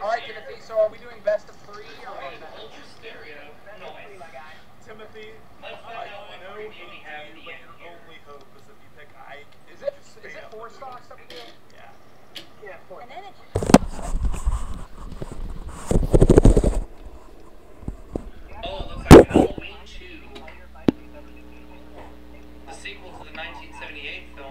All right, Timothy. So are we doing best of 3 or what? Timothy, I know who you, but your only hope is if you pick Ike. Is it 4 stocks up there? Yeah. Yeah, 4. And then it's Oh, it looks like Halloween 2. The sequel to the 1978 film.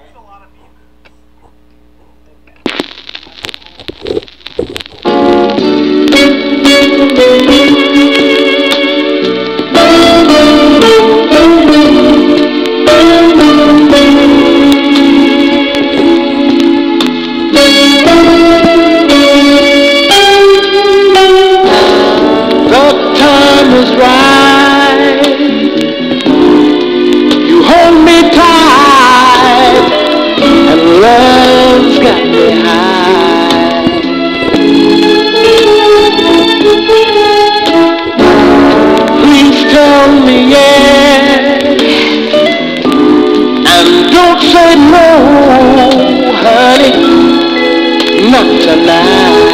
Not tonight.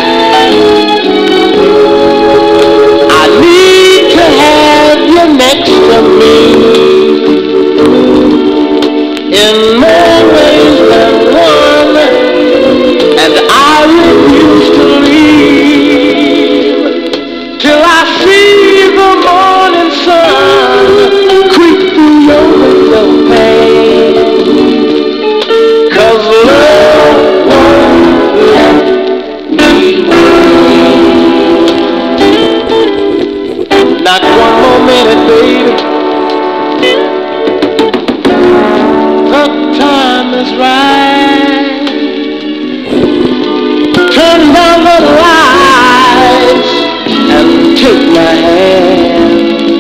I need to have you next to me in more ways than one, and I refuse to leave till I see the morning sun creep through your window pane. 'Cause love won't let me wait. Not one more minute, baby. The time is right. Turn down the lights and take my hand.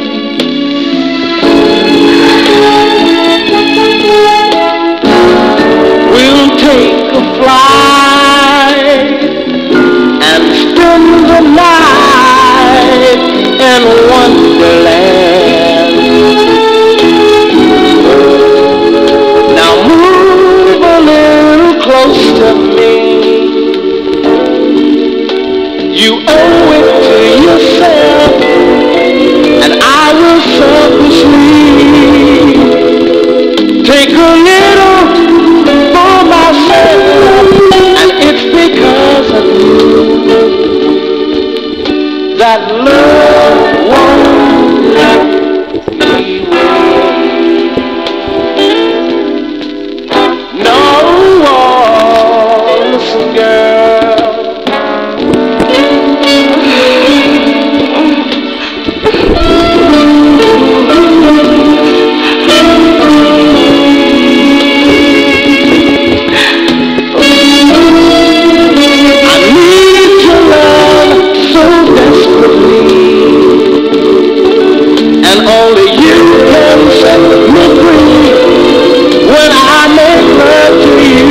We'll take a flight and spend the night in Wonderland. Now move a little close to me. You owe it to yourself, and I will selfishly take a little for myself, and it's because of you that love won't let me wait. No, listen, girl. I need your love so desperately, and only you can set me free. When I make love to you,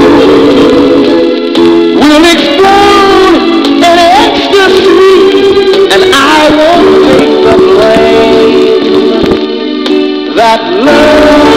we'll explode in ecstasy, and I won't take the blame. That love